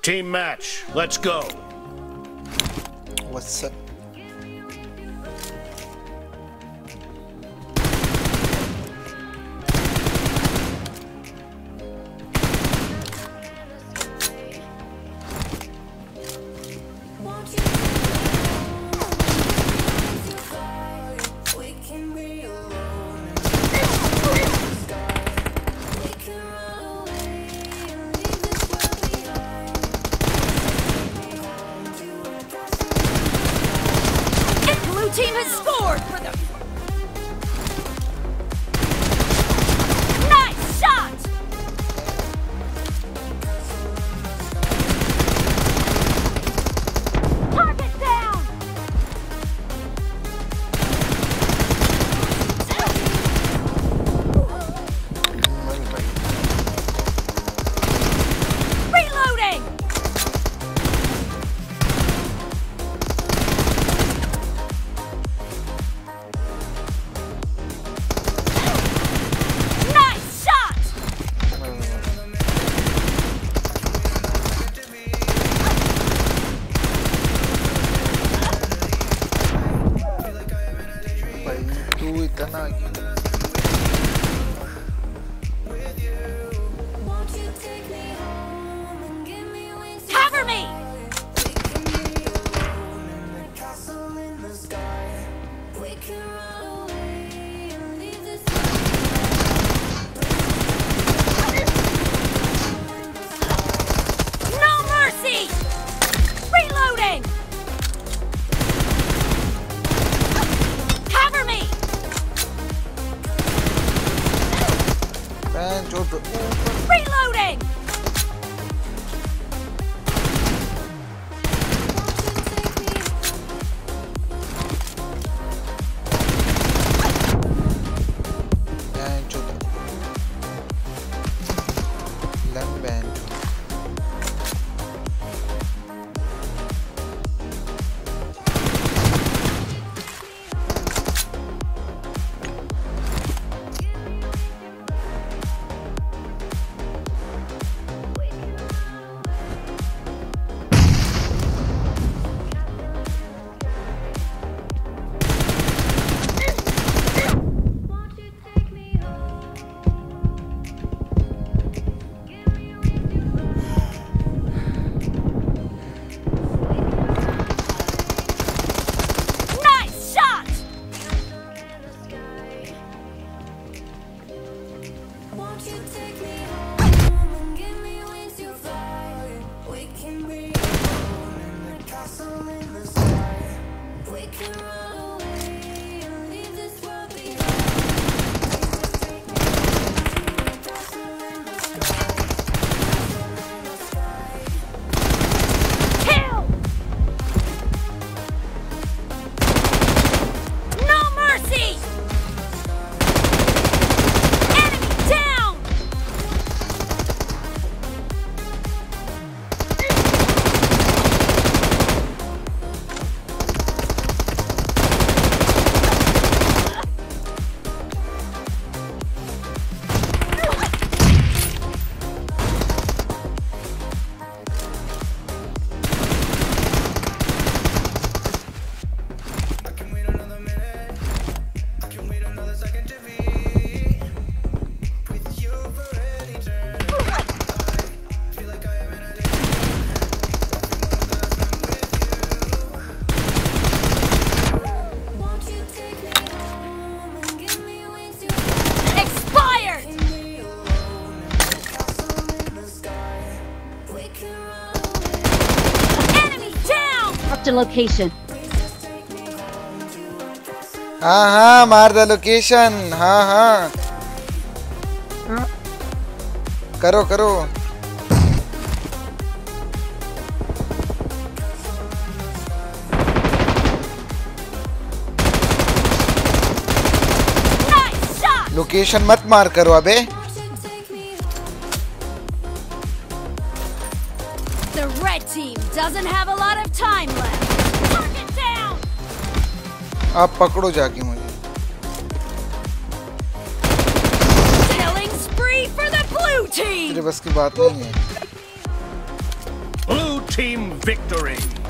Team match. Let's go. What's up? Team has scored for the... Nice shot! Target down! Reloading! Cover me! No mercy! Reloading! Cover me! Reloading! Location. हाँ मार the location हाँ करो location मत मार करो अबे The red team doesn't have a lot of time left. Target down. आप पकड़ो जाके मुझे Killing spree for the blue team. तेरे बस की बात नहीं है Blue team victory.